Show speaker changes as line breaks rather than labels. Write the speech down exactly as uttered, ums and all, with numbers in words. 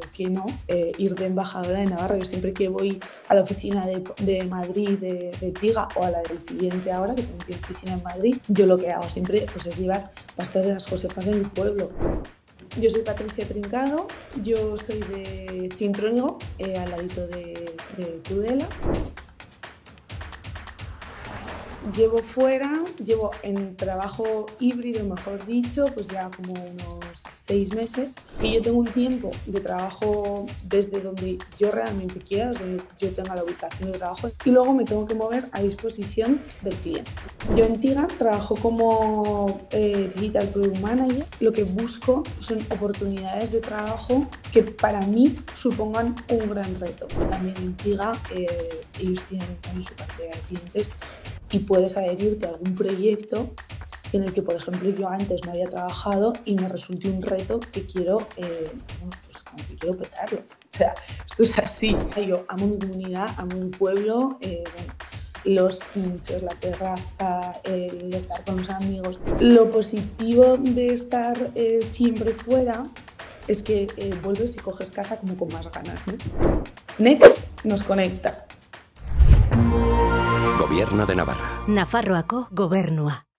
¿por qué no eh, ir de embajadora de Navarra? Yo siempre que voy a la oficina de, de Madrid, de, de TIGA, o a la del cliente ahora, que tengo oficina en Madrid, yo lo que hago siempre pues, es llevar pastas de las Josefas de mi pueblo. Yo soy Patricia Trincado, yo soy de Cintrónigo, eh, al ladito de, de Tudela. Llevo fuera, llevo en trabajo híbrido, mejor dicho, pues ya como unos seis meses. Y yo tengo un tiempo de trabajo desde donde yo realmente quiera, desde donde yo tenga la ubicación de trabajo, y luego me tengo que mover a disposición del cliente. Yo en TIGA trabajo como eh, Digital Product Manager. Lo que busco son oportunidades de trabajo que para mí supongan un gran reto. También en TIGA eh, ellos tienen también su cartera de clientes y puedes adherirte a algún proyecto en el que, por ejemplo, yo antes no había trabajado y me resulte un reto que quiero, eh, bueno, pues como que quiero petarlo. O sea, esto es así. Yo amo mi comunidad, amo mi pueblo, eh, bueno, los pinchos, la terraza, el estar con los amigos. Lo positivo de estar eh, siempre fuera es que eh, vuelves y coges casa como con más ganas, ¿no? Next nos conecta.
Gobierno de Navarra.
Nafarroako gobernua.